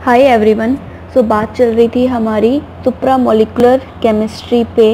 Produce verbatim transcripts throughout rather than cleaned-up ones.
Hi everyone. सो बात चल रही थी हमारी सुप्रा मॉलिक्यूलर केमिस्ट्री पे।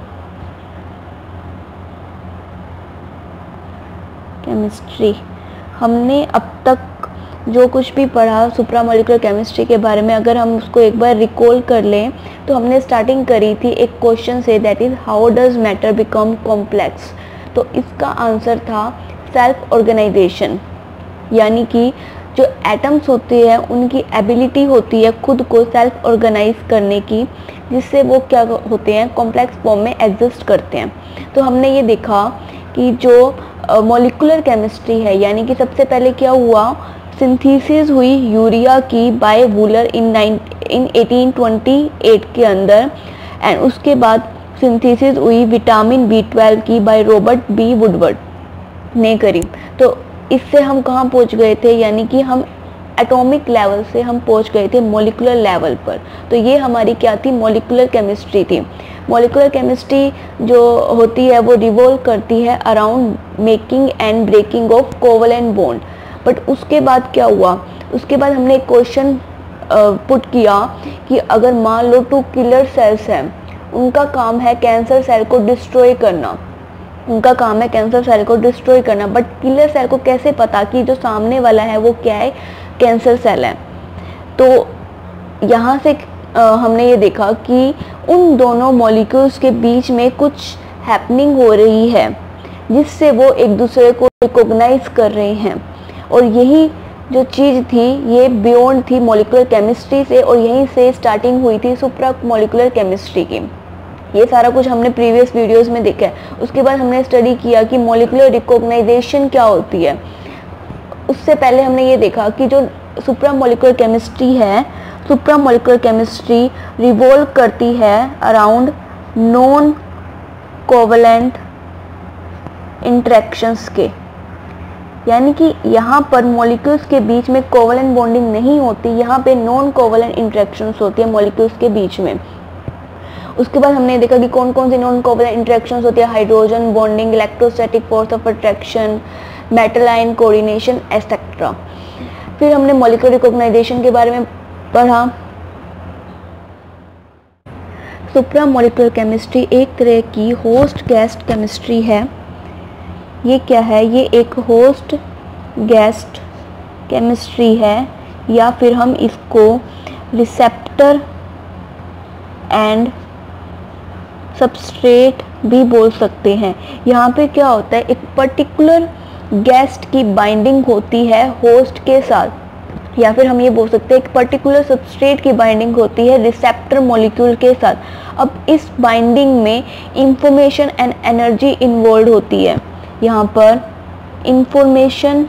केमिस्ट्री हमने अब तक जो कुछ भी पढ़ा सुप्रा मॉलिक्यूलर केमिस्ट्री के बारे में, अगर हम उसको एक बार रिकॉल कर लें तो हमने स्टार्टिंग करी थी एक क्वेश्चन से, that is how does matter become complex. तो इसका आंसर था सेल्फ ऑर्गेनाइजेशन, यानी कि जो एटम्स होते हैं उनकी एबिलिटी होती है खुद को सेल्फ ऑर्गेनाइज करने की, जिससे वो क्या होते हैं, कॉम्प्लेक्स फॉर्म में एग्जिस्ट करते हैं। तो हमने ये देखा कि जो मॉलिक्यूलर केमिस्ट्री है, यानी कि सबसे पहले क्या हुआ, सिंथेसिस हुई यूरिया की by Wohler in in eighteen twenty eight के अंदर, एंड उसके बाद सिंथेसिस हुई विटामिन बी ट्वेल्व की बाय रॉबर्ट बी वुडवर्ड ने करी। तो इससे हम कहाँ पहुँच गए थे, यानी कि हम एटॉमिक लेवल से हम पहुँच गए थे मॉलिक्यूलर लेवल पर। तो ये हमारी क्या थी, मॉलिक्यूलर केमिस्ट्री थी। मॉलिक्यूलर केमिस्ट्री जो होती है वो रिवॉल्व करती है around making and breaking of covalent bond. But उसके बाद क्या हुआ, उसके बाद हमने एक क्वेश्चन पुट किया कि अगर मान लो टू किलर सेल्स हैं, उनका काम है कैंसर सेल को डिस्ट्रॉय करना, उनका काम है कैंसर सेल को डिस्ट्रॉय करना, बट किलर सेल को कैसे पता कि जो सामने वाला है वो क्या है, कैंसर सेल है। तो यहाँ से आ, हमने ये देखा कि उन दोनों मॉलिक्यूल्स के बीच में कुछ हैपनिंग हो रही है, जिससे वो एक दूसरे को रिकॉग्नाइज कर रहे हैं। और यही जो चीज़ थी ये बियॉन्ड थी मॉलिक्यूलर केमिस्ट्री से, और यहीं से स्टार्टिंग हुई थी सुप्रा मॉलिक्यूलर केमिस्ट्री की। ये सारा कुछ हमने प्रीवियस वीडियोस में देखा है। उसके बाद हमने स्टडी किया कि मॉलिक्यूलर रिकॉग्नाइजेशन क्या होती है। उससे पहले हमने ये देखा कि जो सुप्रा मॉलिक्यूलर केमिस्ट्री है, सुप्रा मॉलिक्यूलर केमिस्ट्री रिवॉल्व करती है अराउंड नॉन कोवलेंट इंटरेक्शंस के, यानी कि यहाँ पर मॉलिक्यूल्स के बीच में कोवलेंट बॉन्डिंग नहीं होती, यहाँ पे नॉन कोवलेंट इंटरेक्शंस होती है मॉलिक्यूल्स के बीच में। उसके बाद हमने देखा कि कौन कौन सी नॉन कोवलेंट इंटरेक्शंस होती है, hydrogen bonding, electrostatic force of attraction, metal ion coordination etcetera. फिर हमने मॉलिक्यूलर रिकॉग्नाइजेशन के बारे में पढ़ा। सुप्रा मॉलिक्यूलर केमिस्ट्री एक तरह की होस्ट गेस्ट केमिस्ट्री है। ये क्या है, ये एक होस्ट गेस्ट केमिस्ट्री है, या फिर हम इसको रिसेप्टर एंड सबस्ट्रेट भी बोल सकते हैं। यहाँ पे क्या होता है, एक पर्टिकुलर गेस्ट की बाइंडिंग होती है होस्ट के साथ, या फिर हम ये बोल सकते हैं एक पर्टिकुलर सबस्ट्रेट की बाइंडिंग होती है रिसेप्टर मॉलिक्यूल के साथ। अब इस बाइंडिंग में इंफॉर्मेशन एंड एनर्जी इन्वॉल्व होती है। यहाँ पर इंफॉर्मेशन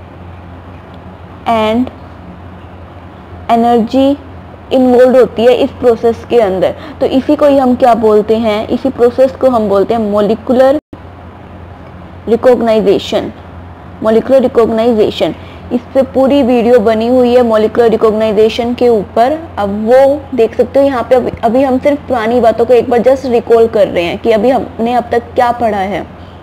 एंड एनर्जी इन्वॉल्व होती है इस प्रोसेस के अंदर। तो इसी को ही हम क्या बोलते हैं, इसी प्रोसेस को हम बोलते हैं मॉलिक्यूलर रिकॉग्नाइजेशन। मॉलिक्यूलर रिकॉग्नाइजेशन, इस पे पूरी वीडियो बनी हुई है मॉलिक्यूलर रिकॉग्नाइजेशन के ऊपर, अब वो देख सकते हो। यहाँ पे अभी, अभी हम सिर्फ पुरानी बातों को एक बार जस्ट रिकॉल कर रहे हैं कि अभी हमने अब तक क्या पढ़ा है।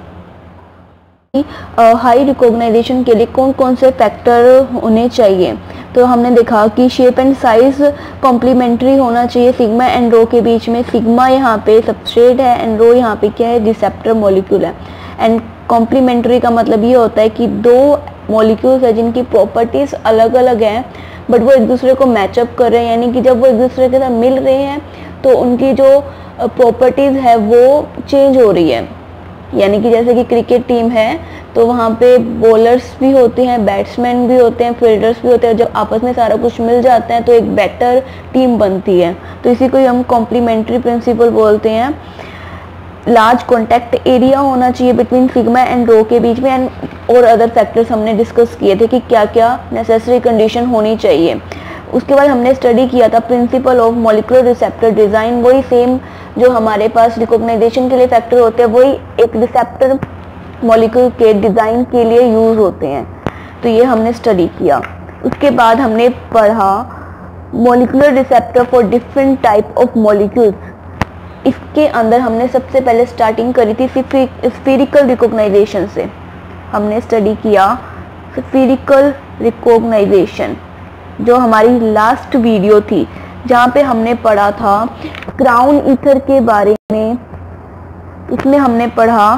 हाई uh, रिकॉग्नाइजेशन के लिए कौन कौन से फैक्टर होने चाहिए, तो हमने देखा कि शेप एंड साइज कॉम्प्लीमेंट्री होना चाहिए सिग्मा एंड रो के बीच में। सिग्मा यहाँ पे सबस्ट्रेट है एंड रो यहाँ पे क्या है, रिसेप्टर मॉलिक्यूल है। एंड कॉम्प्लीमेंट्री का मतलब ये होता है कि दो मॉलिक्यूल्स है जिनकी प्रॉपर्टीज अलग अलग हैं, बट वो एक दूसरे को मैचअप कर रहे हैं, यानी कि जब वो एक दूसरे के साथ मिल रहे हैं तो उनकी जो प्रॉपर्टीज है वो चेंज हो रही है। यानी कि जैसे कि क्रिकेट टीम है तो वहाँ पे बॉलर्स भी होते हैं, बैट्समैन भी होते हैं, फील्डर्स भी होते हैं। जब आपस में सारा कुछ मिल जाता है तो एक बेटर टीम बनती है। तो इसी को हम कॉम्प्लीमेंट्री प्रिंसिपल बोलते हैं। लार्ज कॉन्टैक्ट एरिया होना चाहिए बिटवीन सिग्मा एंड रो के बीच में, एंड और अदर फैक्टर्स हमने डिस्कस किए थे कि क्या क्या नेसेसरी कंडीशन होनी चाहिए। उसके बाद हमने स्टडी किया था principle of molecular receptor design. वही सेम जो हमारे पास रिकॉग्नाइजेशन के लिए फैक्टर होते हैं, वही एक रिसेप्टर मॉलिक्यूल के डिज़ाइन के लिए यूज़ होते हैं। तो ये हमने स्टडी किया। उसके बाद हमने पढ़ा molecular receptor for different type of molecules. इसके अंदर हमने सबसे पहले स्टार्टिंग करी थी स्फीरिकल रिकॉग्नाइजेशन से। हमने स्टडी किया स्फीरिकल रिकॉग्नाइजेशन। जो हमारी लास्ट वीडियो थी, जहाँ पे हमने पढ़ा था क्राउन ईथर के बारे में। इसमें हमने पढ़ा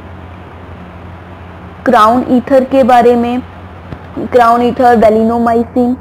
क्राउन ईथर के बारे में, crown ether, valinomycin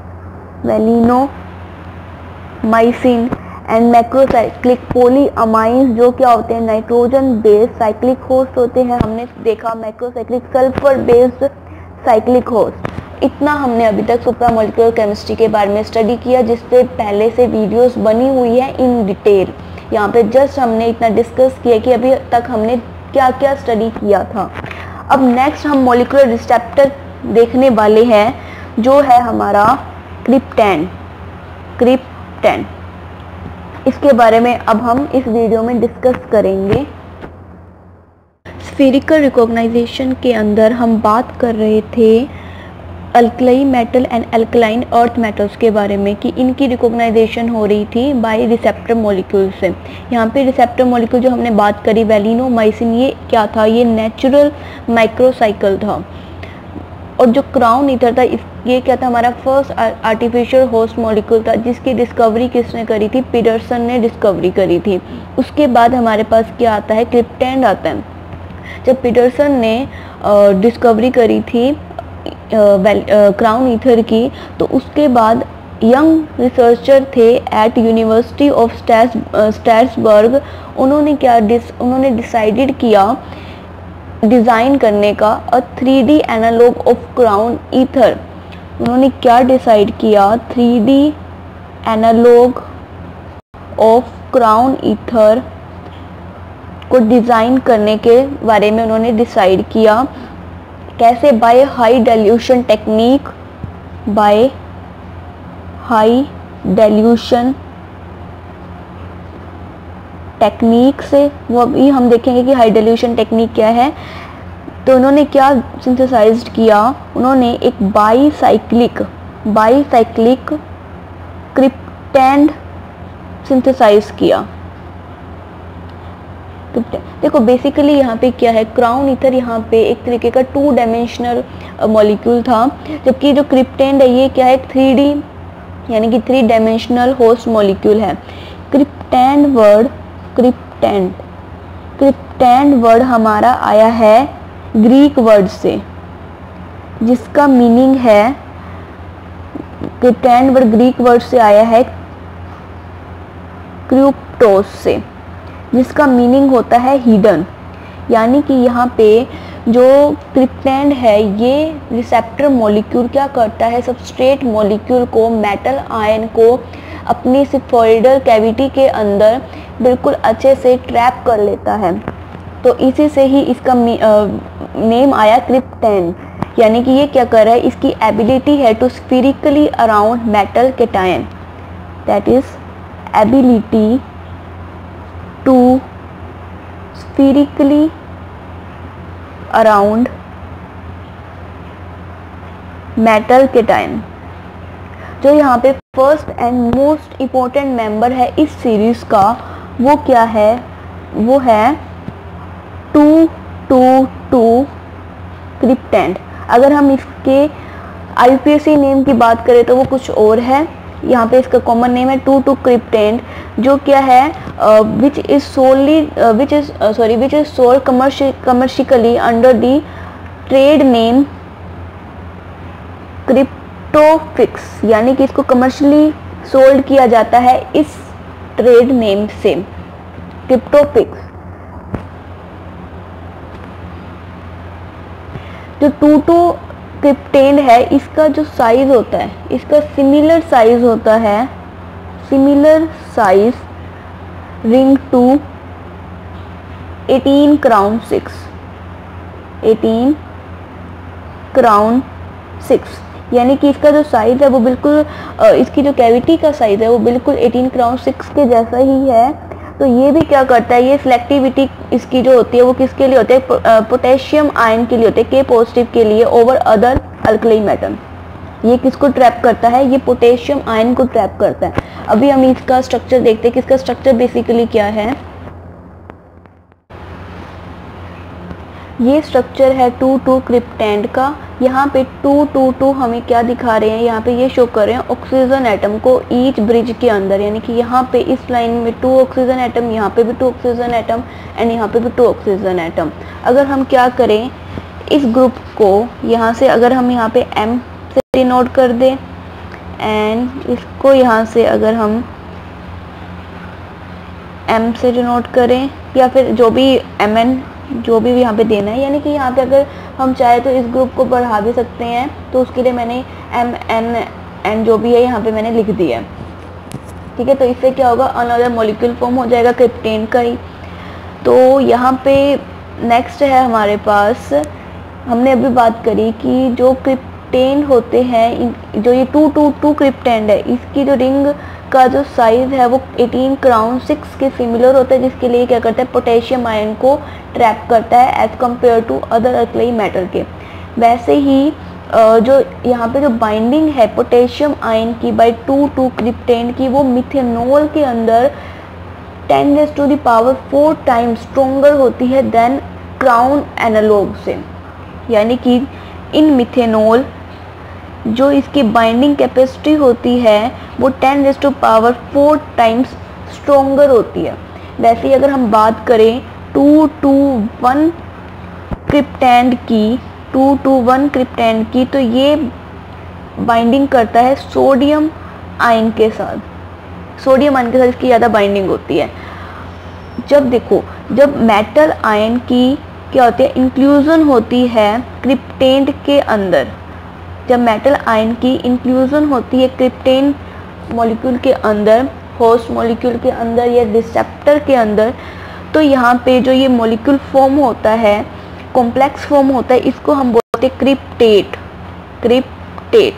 valinomycin and macrocyclic polyamines, जो क्या होते हैं, नाइट्रोजन बेस्ड साइक्लिक होस्ट होते हैं। हमने देखा macrocyclic sulphur based cyclic host. इतना हमने अभी तक सुप्रामोलिक्यूलर केमिस्ट्री के बारे में स्टडी किया, जिसपे पहले से वीडियोस बनी हुई है इन डिटेल। यहाँ पे जस्ट हमने इतना डिस्कस किया कि अभी तक हमने क्या क्या स्टडी किया था। अब नेक्स्ट हम मॉलिक्यूलर रिसेप्टर देखने वाले हैं, जो है हमारा क्रिप्टेन क्रिप्टेन इसके बारे में अब हम इस वीडियो में डिस्कस करेंगे। स्फेरिकल रिकॉग्नाइजेशन के अंदर हम बात कर रहे थे alkali metal and alkaline earth metals के बारे में, कि इनकी रिकॉग्नाइजेशन हो रही थी बाय रिसेप्टर मॉलिक्यूल से। यहाँ पे रिसेप्टर मॉलिक्यूल जो हमने बात करी वेलिनोमाइसिन, ये क्या था, ये नेचुरल माइक्रोसाइकिल था। और जो क्राउन ईथर था, इस ये क्या था, हमारा फर्स्ट आर्टिफिशियल होस्ट मॉलिक्यूल था, जिसकी डिस्कवरी किसने करी थी, पीटरसन ने डिस्कवरी करी थी। उसके बाद हमारे पास क्या आता है, क्रिप्टेन आता है। जब पीटरसन ने डिस्कवरी करी थी क्राउन ईथर की, तो उसके बाद यंग रिसर्चर थे एट यूनिवर्सिटी ऑफ स्ट्रैसबर्ग, उन्होंने क्या डिस उन्होंने डिसाइडेड किया डिज़ाइन करने का a three D analogue of crown ether. उन्होंने क्या डिसाइड किया, three D analogue of crown ether को डिज़ाइन करने के बारे में उन्होंने डिसाइड किया। कैसे, by high dilution technique, by high dilution technique से। वो अभी हम देखेंगे कि हाई डाइल्यूशन टेक्निक क्या है। तो उन्होंने क्या सिंथेसाइज्ड किया, उन्होंने एक बाईसाइक्लिक बाईसाइक्लिक क्रिप्टेन सिंथेसाइज किया। देखो बेसिकली यहाँ पे क्या है, क्राउन ईथर यहाँ पे एक तरीके का टू डायमेंशनल मॉलिक्यूल था, जबकि जो क्रिप्टेन है ये क्या है, थ्री डी यानी कि थ्री डायमेंशनल होस्ट मॉलिक्यूल है। Cryptand word cryptand cryptand word हमारा आया है ग्रीक वर्ड से, जिसका मीनिंग है, क्रिप्टेन वर्ड ग्रीक वर्ड से आया है क्रिप्टोस से, जिसका मीनिंग होता है हिडन। यानी कि यहाँ पे जो क्रिप्टेन है, ये रिसेप्टर मॉलिक्यूल क्या करता है, सबस्ट्रेट मॉलिक्यूल को, मेटल आयन को अपनी सिफोइडल कैविटी के अंदर बिल्कुल अच्छे से ट्रैप कर लेता है। तो इसी से ही इसका नेम आया क्रिप्टेन। यानी कि ये क्या कर रहा है, इसकी एबिलिटी है to spherically around metal cation, that is ability to spherically around metal cation। जो यहाँ पे first and most important member है इस सीरीज का, वो क्या है, वो है टू टू टू क्रिप्टेन। अगर हम इसके I P S C name की बात करें तो वो कुछ और है। यहाँ पे इसका कॉमन नेम है टू टू क्रिप्टेन, जो क्या है, which is solely which is sorry which is sold commercially under the trade name Kryptofix. यानी कि इसको कमर्शियली सोल्ड किया जाता है इस ट्रेड नेम से, क्रिप्टोफिक्स। जो टू टू क्रिप्टेन है, इसका जो साइज होता है, इसका सिमिलर साइज होता है, similar size ring to eighteen crown six eighteen crown six. यानी कि इसका जो साइज है वो बिल्कुल, इसकी जो कैविटी का साइज है वो बिल्कुल एटीन क्राउन सिक्स के जैसा ही है। तो ये भी क्या करता है, ये सिलेक्टिविटी इसकी जो होती है वो किसके लिए होती है, पोटेशियम आयन के लिए होते हैं, के पॉजिटिव के लिए ओवर अदर अल्कली मेटल। ये किसको ट्रैप करता है, ये पोटेशियम आयन को ट्रैप करता है। अभी हम इसका स्ट्रक्चर देखते हैं कि इसका स्ट्रक्चर बेसिकली क्या है। ये स्ट्रक्चर है टू टू क्रिप्टेंड का। यहाँ पे टू टू टू हमें क्या दिखा रहे हैं, यहाँ पे ये शो कर रहे हैं ऑक्सीजन एटम को ईच ब्रिज के अंदर, यानी कि यहाँ पे इस लाइन में टू ऑक्सीजन एटम, यहाँ पे भी टू ऑक्सीजन एटम एंड यहाँ पे भी टू ऑक्सीजन एटम। अगर हम क्या करें, इस ग्रुप को यहाँ से अगर हम यहाँ पे एम से डिनोट कर दें एंड इसको यहाँ से अगर हम एम से डिनोट करें, या फिर जो भी एम एन जो भी यहाँ पे देना है, यानी कि यहाँ पे अगर हम चाहे तो इस ग्रुप को बढ़ा भी सकते हैं, तो उसके लिए मैंने एम एन एन जो भी है यहाँ पे मैंने लिख दिया है। ठीक है, तो इससे क्या होगा, अनदर मॉलिक्यूल फॉर्म हो जाएगा क्रिप्टेन का ही। तो यहाँ पे नेक्स्ट है हमारे पास, हमने अभी बात करी कि जो क्रिप्टेन होते हैं, जो ये टू टू टू क्रिप्टेंड है, इसकी जो रिंग का जो साइज है वो एटीन क्राउन सिक्स के सिमिलर होता है, जिसके लिए क्या करता है, पोटेशियम आयन को ट्रैप करता है as compare to other alkali metal के। वैसे ही जो यहाँ पे जो बाइंडिंग है पोटेशियम आयन की बाय टू टू क्रिप्टेन की, वो मिथेनॉल के अंदर ten raise to the power four time stronger होती है देन क्राउन एनालॉग से। यानी कि इन मिथेनॉल जो इसकी बाइंडिंग कैपेसिटी होती है वो ten raise to power four times stronger होती है। वैसे ही अगर हम बात करें टू टू वन क्रिप्टेंड की टू टू वन क्रिप्टेंड की, तो ये बाइंडिंग करता है सोडियम आयन के साथ। सोडियम आयन के साथ इसकी ज़्यादा बाइंडिंग होती है। जब देखो, जब मेटल आयन की क्या होती है, इंक्लूजन होती है क्रिप्टेंड के अंदर, जब मेटल आयन की इंक्लूजन होती है क्रिप्टेन मॉलिक्यूल के अंदर, होस्ट मॉलिक्यूल के अंदर या रिसेप्टर के अंदर, तो यहाँ पे जो ये मॉलिक्यूल फॉर्म होता है, कॉम्प्लेक्स फॉर्म होता है, इसको हम बोलते हैं क्रिप्टेट। क्रिप्टेट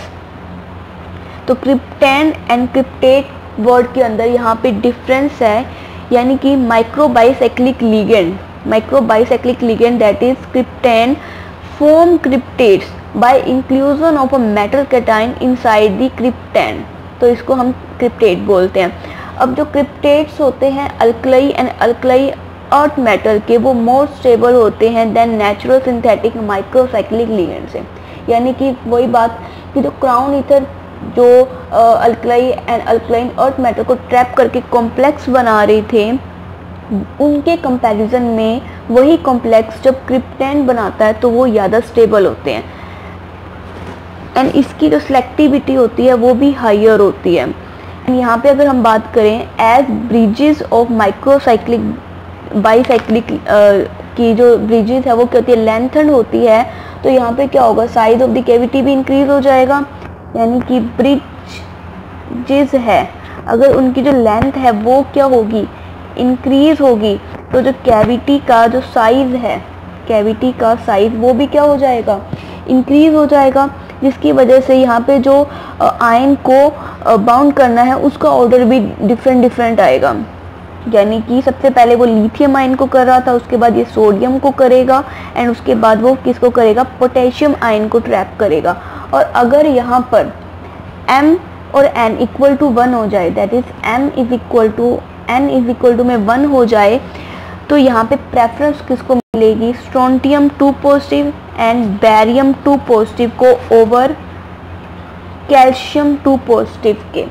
तो क्रिप्टेन एंड क्रिप्टेट वर्ड के अंदर यहाँ पे डिफरेंस है, यानी कि microbicyclic ligand microbicyclic ligand that is cryptand form cryptates by inclusion of a metal cation inside the cryptand, तो इसको हम क्रिप्टेट बोलते हैं। अब जो क्रिप्टेट्स होते हैं alkali and alkali earth metal के, वो मोर स्टेबल होते हैं than natural synthetic microcyclic ligand से। यानी कि वही बात कि जो क्राउन ईथर जो alkali and alkaline earth metal को ट्रैप करके कॉम्प्लेक्स बना रहे थे, उनके कंपैरिजन में वही कॉम्प्लेक्स जब क्रिप्टेन बनाता है तो वो ज़्यादा स्टेबल होते हैं एंड इसकी जो सिलेक्टिविटी होती है वो भी हायर होती है। यहाँ पे अगर हम बात करें as bridges of microcyclic bicyclic की जो ब्रिजेस है वो क्या होती है, लेंथन होती है। तो यहाँ पे क्या होगा, साइज ऑफ द कैविटी भी इंक्रीज हो जाएगा, यानी कि ब्रिजेस है अगर उनकी जो लेंथ है वो क्या होगी, इंक्रीज होगी, तो जो कैविटी का जो साइज है, कैविटी का साइज वो भी क्या हो जाएगा, इंक्रीज हो जाएगा, जिसकी वजह से यहाँ पे जो आयन को बाउंड करना है उसका ऑर्डर भी डिफरेंट डिफरेंट आएगा। यानी कि सबसे पहले वो लिथियम आयन को कर रहा था, उसके बाद ये सोडियम को करेगा एंड उसके बाद वो किसको करेगा, पोटेशियम आयन को ट्रैप करेगा। और अगर यहाँ पर m और n इक्वल टू वन हो जाए, that is m is equal to n is equal to में वन हो जाए, तो यहाँ पे प्रेफरेंस किसको मिलेगी, strontium two positive and barium two positive को ओवर कैल्शियम टू पॉजिटिव के।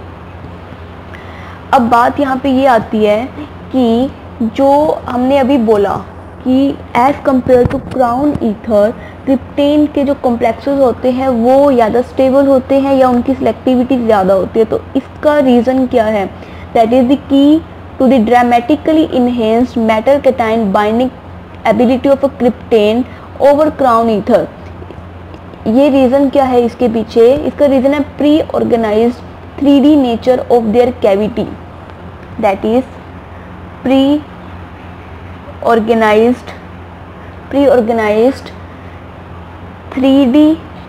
अब बात यहाँ पे ये आती है कि जो हमने अभी बोला कि as compare to crown ether, cryptand के जो कॉम्प्लेक्सेस होते हैं वो ज़्यादा स्टेबल होते हैं या उनकी सिलेक्टिविटी ज़्यादा होती है। तो इसका रीज़न क्या है, that is the key to the dramatically enhanced metal cation binding ability of a cryptane over crown ether। ये रीज़न क्या है इसके पीछे, इसका रीज़न है pre organised three D nature of their cavity, that is pre organised pre organised three D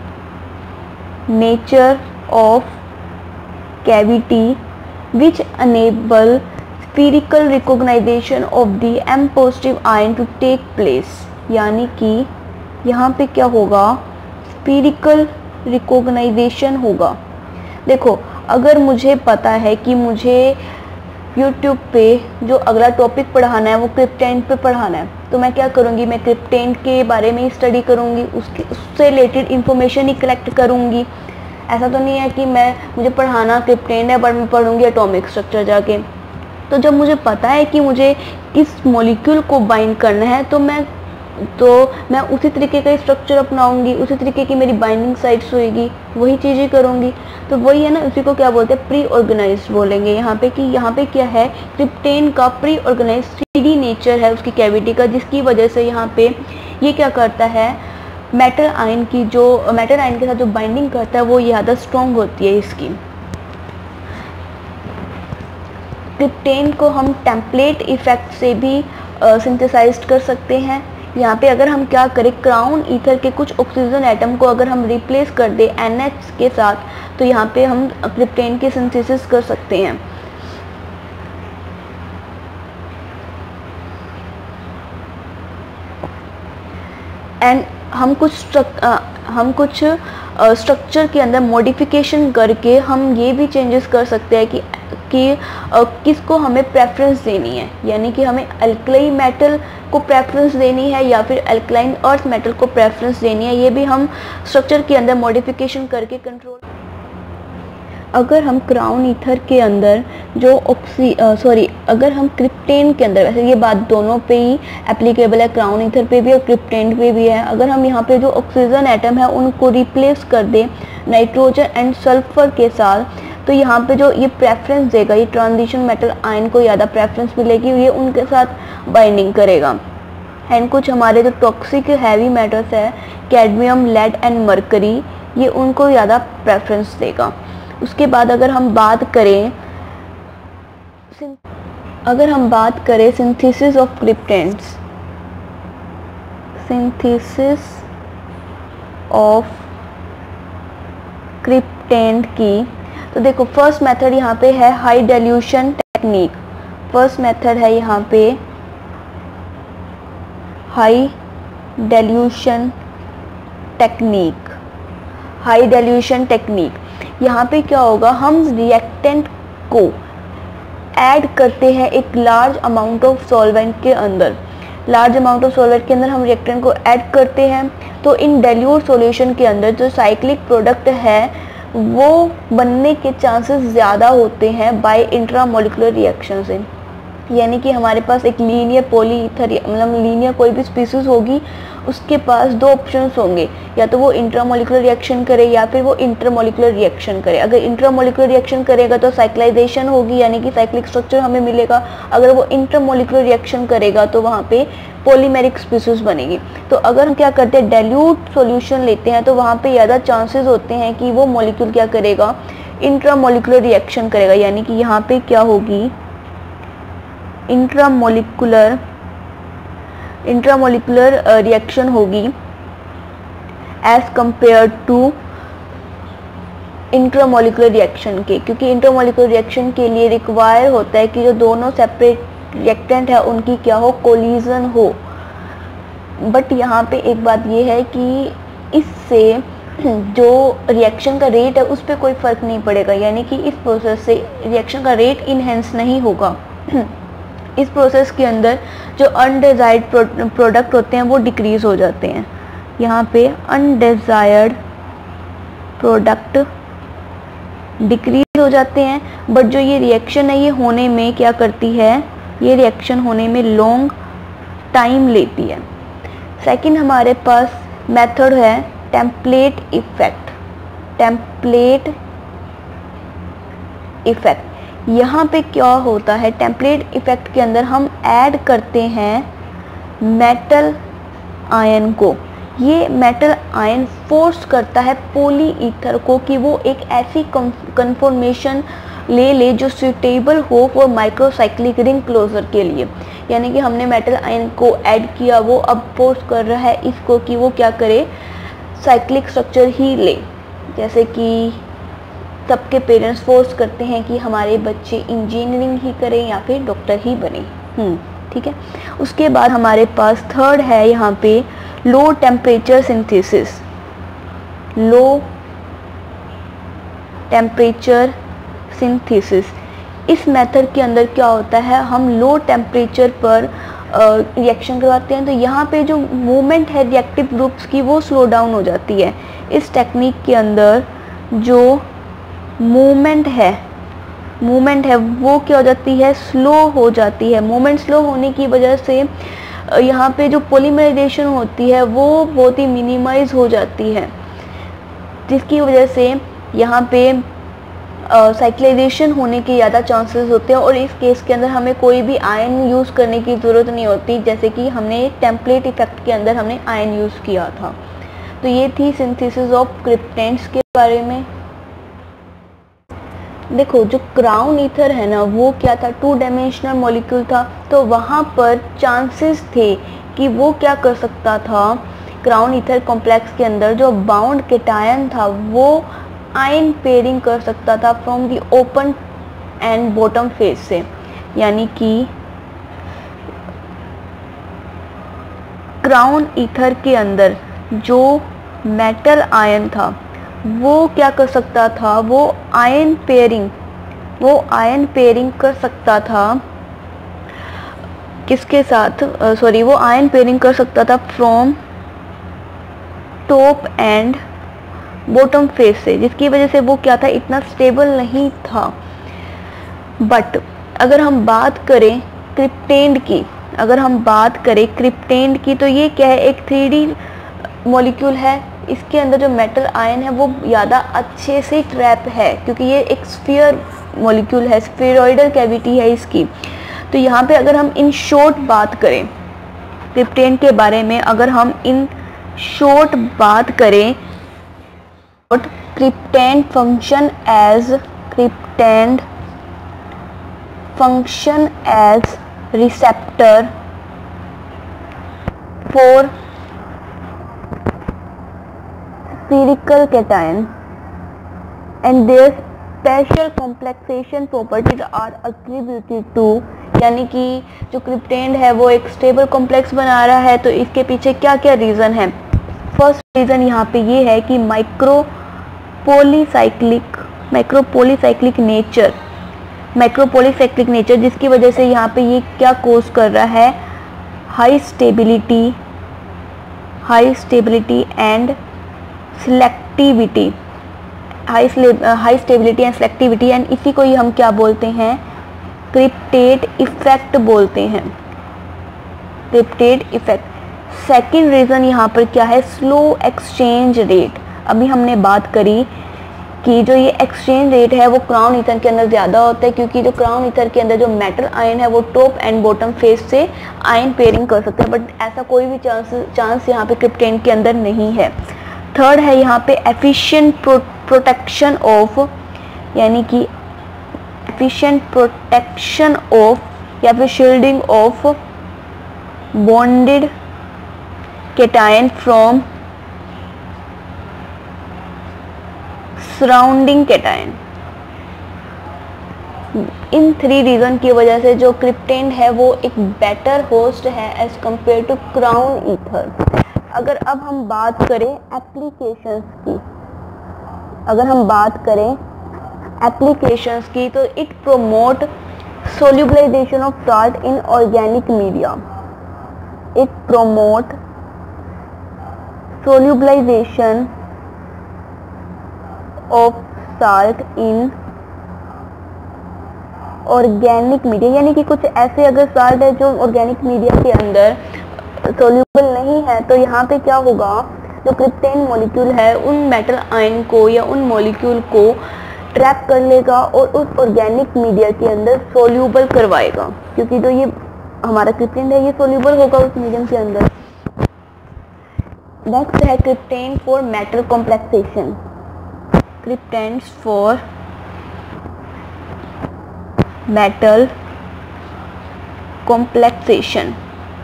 nature of cavity which enable spherical recognition of the M positive ion to take place। यानी कि यहाँ पे क्या होगा, spherical recognition होगा। देखो, अगर मुझे पता है कि मुझे यूट्यूब पे जो अगला टॉपिक पढ़ाना है वो क्रिप्टेन पे पढ़ाना है, तो मैं क्या करूँगी, मैं क्रिप्टेन के बारे में ही स्टडी करूँगी, उसके उससे रिलेटेड इन्फॉर्मेशन ही कलेक्ट करूँगी। ऐसा तो नहीं है कि मैं मुझे पढ़ाना क्रिप्टेन है पर मैं पढ़ूँगी एटॉमिक स्ट्रक्चर जाके। तो जब मुझे पता है कि मुझे किस मॉलिक्यूल को बाइंड करना है तो मैं तो मैं उसी तरीके का स्ट्रक्चर अपनाऊंगी, उसी तरीके की मेरी बाइंडिंग साइट्स होएगी, वही चीज़ें करूंगी। तो वही है ना, उसी को क्या बोलते हैं, प्री ऑर्गेनाइज्ड बोलेंगे यहाँ पे, कि यहाँ पे क्या है, क्रिप्टेन का pre organised three D nature है उसकी कैविटी का, जिसकी वजह से यहाँ पे ये क्या करता है, मेटल आयन की जो मेटल आयन के साथ जो बाइंडिंग करता है वो ज़्यादा स्ट्रॉन्ग होती है इसकी। क्रिप्टेन को हम टेम्पलेट इफेक्ट से भी सिंथेसाइज कर सकते हैं। यहाँ पे अगर हम क्या करें, क्राउन ईथर के कुछ ऑक्सीजन एटम को अगर हम रिप्लेस कर दें एन एच के साथ, तो यहाँ पे हम क्रिप्टेन की सिंथेसिस कर सकते हैं। एंड हम कुछ स्ट्रक, हम कुछ स्ट्रक्चर के अंदर मॉडिफिकेशन करके हम ये भी चेंजेस कर सकते हैं कि कि किसको हमें प्रेफरेंस देनी है, यानी कि हमें अल्कली मेटल को प्रेफरेंस देनी है या फिर अल्कलाइन अर्थ मेटल को प्रेफरेंस देनी है। ये भी हम स्ट्रक्चर के अंदर मॉडिफिकेशन करके कंट्रोल। अगर हम क्राउन ईथर के अंदर जो ऑक्सी सॉरी अगर हम क्रिप्टेन के अंदर, वैसे ये बात दोनों पे ही एप्लीकेबल है, क्राउन ईथर पे भी और क्रिप्टेन पे भी है। अगर हम यहाँ पे जो ऑक्सीजन एटम है उनको रिप्लेस कर दें नाइट्रोजन एंड सल्फर के साथ, तो यहाँ पे जो ये प्रेफरेंस देगा, ये ट्रांजिशन मेटल आयन को ज़्यादा प्रेफरेंस मिलेगी, ये उनके साथ बाइंडिंग करेगा। एंड कुछ हमारे जो टॉक्सिक हैवी मेटल्स है, कैडमियम, लेड एंड मरकरी, ये उनको ज़्यादा प्रेफरेंस देगा। उसके बाद अगर हम बात करें अगर हम बात करें synthesis of cryptands, synthesis of cryptand की, तो देखो फर्स्ट मेथड यहाँ पे है high dilution technique. First method है यहाँ पे high dilution technique. High dilution technique यहाँ पे क्या होगा, हम रिएक्टेंट को ऐड करते हैं एक लार्ज अमाउंट ऑफ सॉल्वेंट के अंदर। लार्ज अमाउंट ऑफ सॉल्वेंट के अंदर हम रिएक्टेंट को ऐड करते हैं, तो इन डाइल्यूट सॉल्यूशन के अंदर जो साइक्लिक प्रोडक्ट है वो बनने के चांसेस ज़्यादा होते हैं बाय इंट्रामोलिकुलर रिएक्शन से। यानी कि हमारे पास एक लीनियर पॉली ईथर, मतलब लीनियर कोई भी स्पीसीज होगी, उसके पास दो ऑप्शंस होंगे, या तो वो इंट्रामोलिकुलर रिएक्शन करे या फिर वो इंटरमोलिकुलर रिएक्शन करे। अगर इंट्रामोलिकुलर रिएक्शन करेगा तो साइक्लाइजेशन होगी, यानी कि साइक्लिक स्ट्रक्चर हमें मिलेगा। अगर वो इंटरमोलिकुलर रिएक्शन करेगा तो वहाँ पे पॉलीमेरिक स्पीसीज बनेगी। तो अगर हम क्या करते हैं, डाइल्यूट सॉल्यूशन लेते हैं, तो वहाँ पे ज़्यादा चांसेस होते हैं कि वो मॉलिक्यूल क्या करेगा, इंट्रामोलिकुलर रिएक्शन करेगा। यानी कि यहाँ पे क्या होगी, इंट्रामोलिकुलर इंट्रामोलिकुलर रिएक्शन होगी as compare to intramolecular reaction के, क्योंकि इंट्रामोलिकुलर रिएक्शन के लिए रिक्वायर होता है कि जो दोनों सेपरेट रिएक्टेंट है उनकी क्या हो, कोलिजन हो। बट यहाँ पे एक बात ये है कि इससे जो रिएक्शन का रेट है उस पर कोई फ़र्क नहीं पड़ेगा, यानी कि इस प्रोसेस से रिएक्शन का रेट इनहेंस नहीं होगा। इस प्रोसेस के अंदर जो अनडिजायर्ड प्रोडक्ट होते हैं वो डिक्रीज हो जाते हैं। यहाँ पे अनडिजायर्ड प्रोडक्ट डिक्रीज हो जाते हैं, बट जो ये रिएक्शन है ये होने में क्या करती है, ये रिएक्शन होने में लॉन्ग टाइम लेती है। सेकंड हमारे पास मेथड है टेम्पलेट इफेक्ट। टेम्पलेट इफेक्ट यहाँ पे क्या होता है, टेम्पलेट इफेक्ट के अंदर हम ऐड करते हैं मेटल आयन को। ये मेटल आयन फोर्स करता है पॉली ईथर को कि वो एक ऐसी कन्फॉर्मेशन ले ले जो सुटेबल हो फॉर माइक्रोसाइक्लिक रिंग क्लोजर के लिए। यानी कि हमने मेटल आयन को ऐड किया, वो अब फोर्स कर रहा है इसको कि वो क्या करे, साइक्लिक स्ट्रक्चर ही ले। जैसे कि सबके पेरेंट्स फोर्स करते हैं कि हमारे बच्चे इंजीनियरिंग ही करें या फिर डॉक्टर ही बने, ठीक है। उसके बाद हमारे पास थर्ड है यहाँ पे low temperature synthesis. Low temperature synthesis इस मेथड के अंदर क्या होता है, हम लो टेम्परेचर पर रिएक्शन uh, करवाते हैं, तो यहाँ पे जो मूवमेंट है रिएक्टिव ग्रुप्स की वो स्लो डाउन हो जाती है। इस टेक्निक के अंदर जो मूवमेंट है मूवमेंट है वो क्या हो जाती है, स्लो हो जाती है। मूवमेंट स्लो होने की वजह से यहाँ पे जो पॉलीमराइजेशन होती है वो बहुत ही मिनिमाइज हो जाती है, जिसकी वजह से यहाँ पे साइक्लाइजेशन uh, होने के ज़्यादा चांसेस होते हैं। और इस केस के अंदर हमें कोई भी आयन यूज़ करने की ज़रूरत नहीं होती, जैसे कि हमने टेम्पलेट इफेक्ट के अंदर हमने आयन यूज़ किया था। तो ये थी सिंथेसिस ऑफ क्रिप्टेंट्स के बारे में। देखो जो क्राउन ईथर है ना वो क्या था, टू डायमेंशनल मॉलिक्यूल था, तो वहाँ पर चांसेस थे कि वो क्या कर सकता था, क्राउन ईथर कॉम्प्लेक्स के अंदर जो बाउंड केटायन था वो आयन पेयरिंग कर सकता था from the open and bottom phase से। यानी कि क्राउन ईथर के अंदर जो मेटल आयन था वो क्या कर सकता था, वो आयन पेयरिंग वो आयन पेयरिंग कर सकता था किसके साथ, सॉरी वो आयन पेयरिंग कर सकता था from top and bottom face से, जिसकी वजह से वो क्या था, इतना स्टेबल नहीं था। बट अगर हम बात करें क्रिप्टेंट की अगर हम बात करें क्रिप्टेंट की तो ये क्या है, एक थ्री डी मॉलिक्यूल है। इसके अंदर जो मेटल आयन है वो ज़्यादा अच्छे से ट्रैप है, क्योंकि ये एक स्फीयर मॉलिक्यूल है, स्फीरॉइडल कैविटी है इसकी। तो यहाँ पे अगर हम इन शॉर्ट बात करें क्रिप्टेंट के बारे में, अगर हम इन शॉर्ट बात करें, cryptand function as cryptand function as receptor for spherical cation and their special complexation properties are attributed to, यानी कि जो क्रिप्टेंट है वो एक स्टेबल कॉम्प्लेक्स बना रहा है। तो इसके पीछे क्या क्या रीज़न है। फर्स्ट रीज़न यहाँ पे ये है कि micro polycyclic micro polycyclic nature micro polycyclic nature जिसकी वजह से यहाँ पे ये क्या कोज कर रहा है, high stability high stability and selectivity high high stability and selectivity and इसी को ही हम क्या बोलते हैं, क्रिप्टेट इफेक्ट बोलते हैं, क्रिप्टेट इफेक्ट। सेकंड रीज़न यहाँ पर क्या है, स्लो एक्सचेंज रेट। अभी हमने बात करी कि जो ये एक्सचेंज रेट है वो क्राउन ईथर के अंदर ज़्यादा होता है, क्योंकि जो क्राउन ईथर के अंदर जो मेटल आयन है वो टॉप एंड बॉटम फेस से आयन पेयरिंग कर सकते हैं, बट ऐसा कोई भी चांस चांस यहाँ पे क्रिप्टेंट के अंदर नहीं है। थर्ड है यहाँ पे एफिशिएंट प्रोटेक्शन ऑफ, यानी कि एफिशिएंट प्रोटेक्शन ऑफ या फिर shielding of bonded cation from surrounding cation. In three reason की वजह से जो क्रिप्टेंट है वो एक बेटर होस्ट है as compare to crown ether. अगर अब हम बात करें एप्लीकेशंस की अगर हम बात करें एप्लीकेशंस की तो it promote solubilisation of salt in organic media it promote solubilisation of salt in organic media, यानी कि कुछ ऐसे अगर साल्ट है जो ऑर्गेनिक मीडिया के अंदर सोल्यूबल नहीं है, तो यहाँ पे क्या होगा, जो क्रिप्टेंट मॉलिक्यूल है उन मेटल आयन को या उन मॉलिक्यूल को ट्रैप कर लेगा और उस ऑर्गेनिक मीडिया के अंदर सोल्यूबल करवाएगा, क्योंकि जो ये हमारा क्रिप्टेंट है ये सोल्यूबल होगा उस मीडियम के अंदर। नेक्स्ट है cryptand for metal complexation cryptands for metal complexation.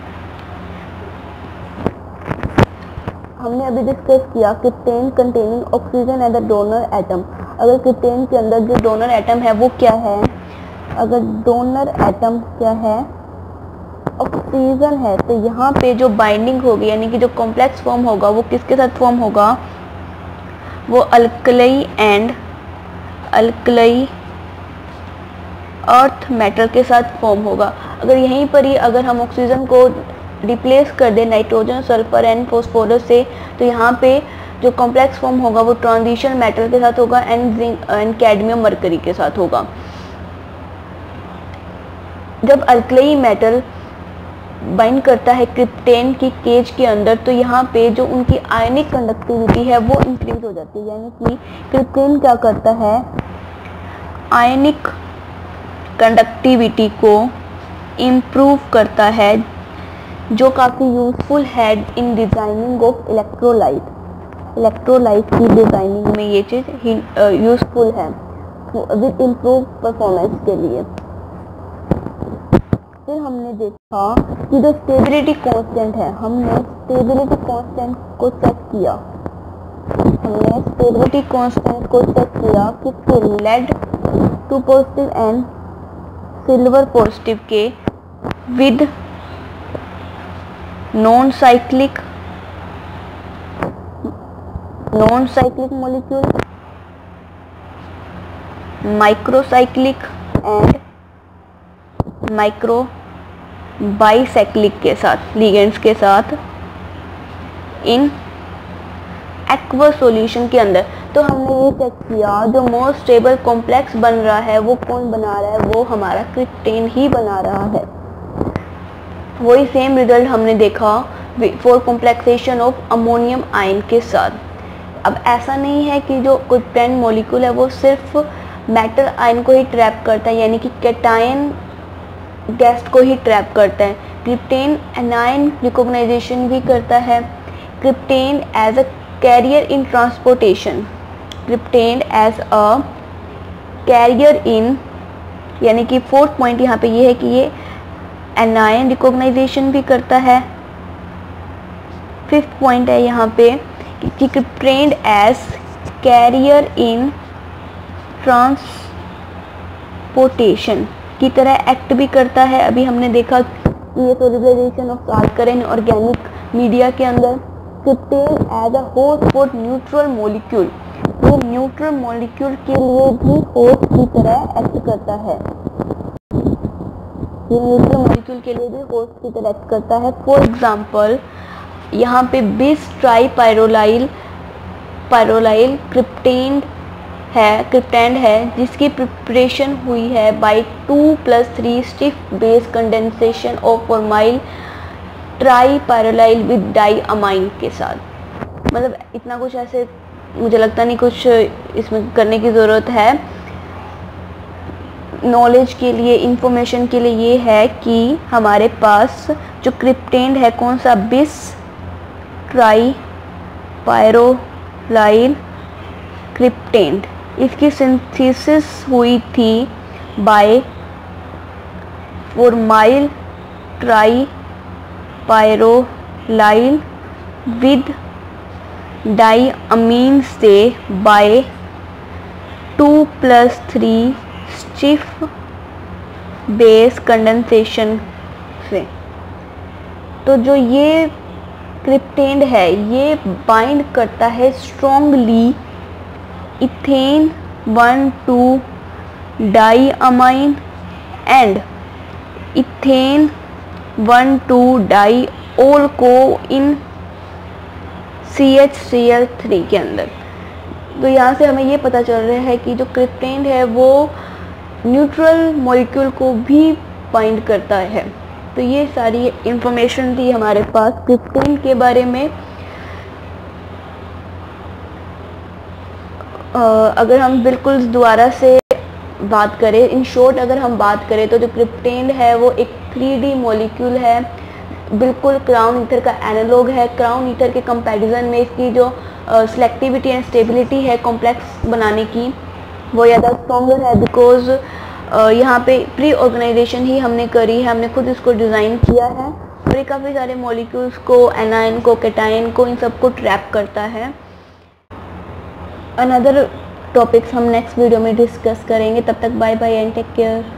हमने अभी डिस्कस किया cryptand containing oxygen as the donor atom. अगर क्रिप्टेंट के अंदर जो डोनर एटम है वो क्या है, अगर डोनर एटम क्या है, ऑक्सीजन है, तो यहाँ पे जो बाइंडिंग होगी यानी कि जो कॉम्प्लेक्स फॉर्म होगा वो किसके साथ फॉर्म होगा, वो alkali and alkali earth metal के साथ फॉर्म होगा। अगर यहीं पर ही अगर हम ऑक्सीजन को रिप्लेस कर दें नाइट्रोजन, सल्फर एंड फॉस्फोरस से, तो यहाँ पे जो कॉम्प्लेक्स फॉर्म होगा वो ट्रांजिशन मेटल के साथ होगा and zinc and cadmium mercury के साथ होगा। जब अल्कली मेटल बाइंड करता है क्रिप्टेन की केज के अंदर, तो यहाँ पे जो उनकी आयनिक कंडक्टिविटी है वो इंक्रीज हो जाती है। यानी कि क्रिप्टेन क्या करता है, आयनिक कंडक्टिविटी को इम्प्रूव करता है, जो काफ़ी यूजफुल है in designing of electrolyte. Electrolyte की डिज़ाइनिंग में ये चीज़ यूजफुल है विद इम्प्रूव परफॉर्मेंस के लिए। फिर हमने देखा कि जो स्टेबिलिटी कांस्टेंट है, हमने स्टेबिलिटी कांस्टेंट को चेक किया हमने स्टेबिलिटी कांस्टेंट को चेक किया कि lead two positive and silver positive के with non cyclic non cyclic molecule, microcyclic and micro bicyclic के साथ लिगेंड्स के साथ इन एक्वस सॉल्यूशन के अंदर। तो हमने ये चेक किया जो मोस्ट स्टेबल कॉम्प्लेक्स बन रहा है वो कौन बना रहा है, वो हमारा क्रिप्टेन ही बना रहा है। वही सेम रिजल्ट हमने देखा for complexation of ammonium ion के साथ। अब ऐसा नहीं है कि जो क्रिप्टेन मॉलिक्यूल है वो सिर्फ मेटल आयन को ही ट्रैप करता है, यानी कि कैटायन गैस को ही ट्रैप करता है। क्रिप्टेन एनायन रिकॉग्नाइजेशन भी करता है। Cryptand as a carrier in transportation, cryptand as a carrier in, यानी कि फोर्थ पॉइंट यहाँ पे ये है कि ये एनायन रिकॉग्नाइजेशन भी करता है। फिफ्थ पॉइंट है यहाँ पे कि cryptand as carrier in transportation की तरह एक्ट भी करता है। अभी हमने देखा कि ये solubilisation of salt in organic media के अंदर cryptand as a host for neutral molecule, ये न्यूट्रल मॉलिक्यूल के लिए भी होस्ट की तरह एक्ट करता है। ये न्यूट्रल मॉलिक्यूल के लिए भी होस्ट की तरह एक्ट करता है। फॉर एग्जांपल यहाँ पे बिस ट्राई पायरोलाइल पायरोलाइल क्रिप्टेन है क्रिप्टेन है जिसकी प्रिपरेशन हुई है by two plus three Schiff base condensation of formyl tripyrrolyl with diamine के साथ। मतलब इतना कुछ ऐसे मुझे लगता नहीं कुछ इसमें करने की ज़रूरत है। नॉलेज के लिए, इंफॉर्मेशन के लिए ये है कि हमारे पास जो क्रिप्टेन है कौन सा, बिस ट्राई पायरोलाइल क्रिप्टेन, इसकी सिंथेसिस हुई थी by formyl tripyrrolyl with diamine से by two plus three Schiff base condensation से। तो जो ये क्रिप्टेन है ये बाइंड करता है strongly ethane one two diamine and ethane one two diol को in C H C L three के अंदर। तो यहाँ से हमें ये पता चल रहा है कि जो क्रिप्टेन है वो न्यूट्रल मॉलिक्यूल को भी बाइंड करता है। तो ये सारी इंफॉर्मेशन थी हमारे पास क्रिप्टेन के बारे में। अगर हम बिल्कुल दोबारा से बात करें, इन शॉर्ट अगर हम बात करें तो जो क्रिप्टेन है वो एक थ्री डी मॉलिक्यूल है, बिल्कुल क्राउन ईथर का एनालॉग है। क्राउन ईथर के कंपैरिजन में इसकी जो सिलेक्टिविटी एंड स्टेबिलिटी है कॉम्प्लेक्स बनाने की वो ज़्यादा स्ट्रॉन्गर है, बिकॉज यहाँ पे प्री ऑर्गेनाइजेशन ही हमने करी है, हमने खुद इसको डिज़ाइन किया है और ये काफ़ी सारे मॉलिक्यूल्स को, एनायन को, कैटायन को, इन सबको ट्रैप करता है। अनदर टॉपिक्स हम नेक्स्ट वीडियो में डिस्कस करेंगे। तब तक bye bye and take care.